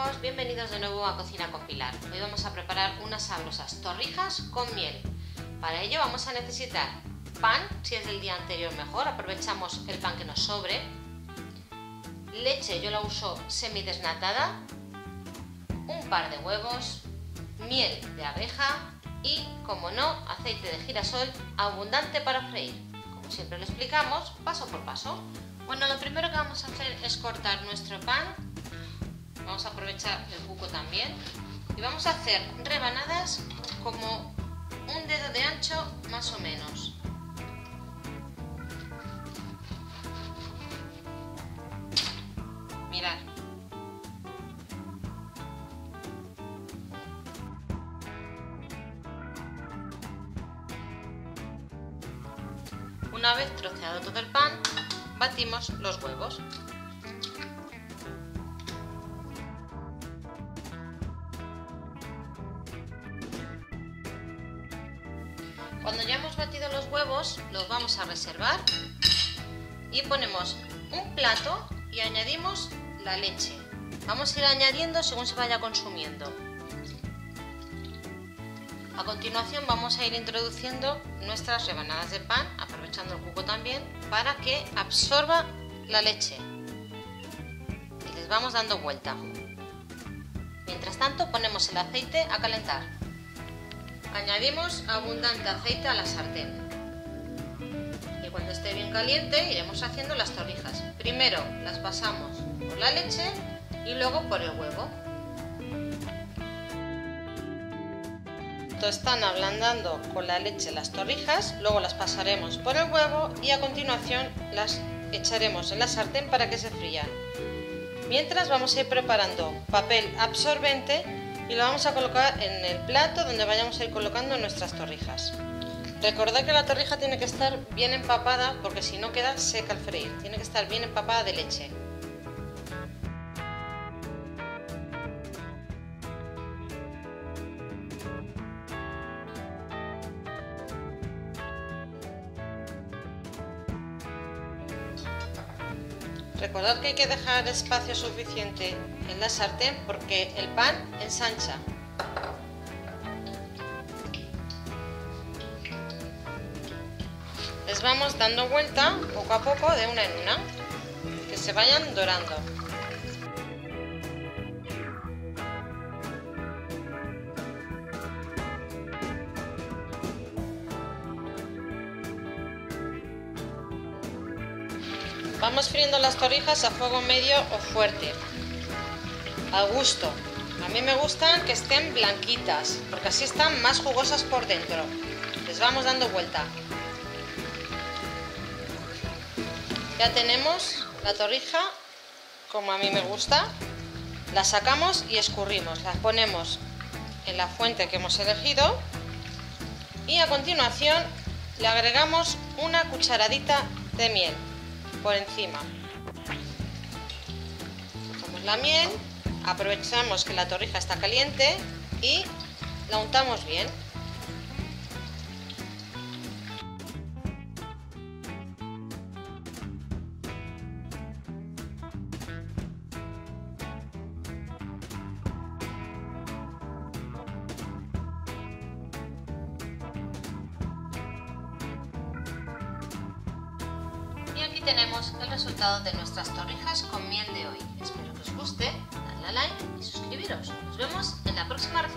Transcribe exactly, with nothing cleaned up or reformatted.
amigos, bienvenidos de nuevo a Cocina con Pilar. Hoy vamos a preparar unas sabrosas torrijas con miel. Para ello vamos a necesitar pan, si es del día anterior mejor, aprovechamos el pan que nos sobre. Leche, yo la uso semidesnatada, un par de huevos, miel de abeja y, como no, aceite de girasol abundante para freír. Como siempre lo explicamos, paso por paso. Bueno, lo primero que vamos a hacer es cortar nuestro pan. Vamos a aprovechar el cuco también y vamos a hacer rebanadas como un dedo de ancho más o menos. Mirad. Una vez troceado todo el pan, batimos los huevos. Cuando ya hemos batido los huevos, los vamos a reservar y ponemos un plato y añadimos la leche. Vamos a ir añadiendo según se vaya consumiendo. A continuación vamos a ir introduciendo nuestras rebanadas de pan, aprovechando el cuco también, para que absorba la leche. Y les vamos dando vuelta. Mientras tanto ponemos el aceite a calentar. Añadimos abundante aceite a la sartén y cuando esté bien caliente iremos haciendo las torrijas. Primero las pasamos por la leche y luego por el huevo. Están ablandando con la leche las torrijas, luego las pasaremos por el huevo y a continuación las echaremos en la sartén para que se frían. Mientras vamos a ir preparando papel absorbente y lo vamos a colocar en el plato donde vayamos a ir colocando nuestras torrijas. Recordad que la torrija tiene que estar bien empapada porque si no queda seca al freír, tiene que estar bien empapada de leche. Recordad que hay que dejar espacio suficiente en la sartén porque el pan ensancha. Les vamos dando vuelta poco a poco de una en una, que se vayan dorando. Vamos friendo las torrijas a fuego medio o fuerte, a gusto. A mí me gustan que estén blanquitas, porque así están más jugosas por dentro. Les vamos dando vuelta. Ya tenemos la torrija, como a mí me gusta. La sacamos y escurrimos. La ponemos en la fuente que hemos elegido y a continuación le agregamos una cucharadita de miel por encima. Ponemos la miel, aprovechamos que la torrija está caliente y la untamos bien. Y aquí tenemos el resultado de nuestras torrijas con miel de hoy. Espero que os guste, dadle a like y suscribiros. Nos vemos en la próxima receta.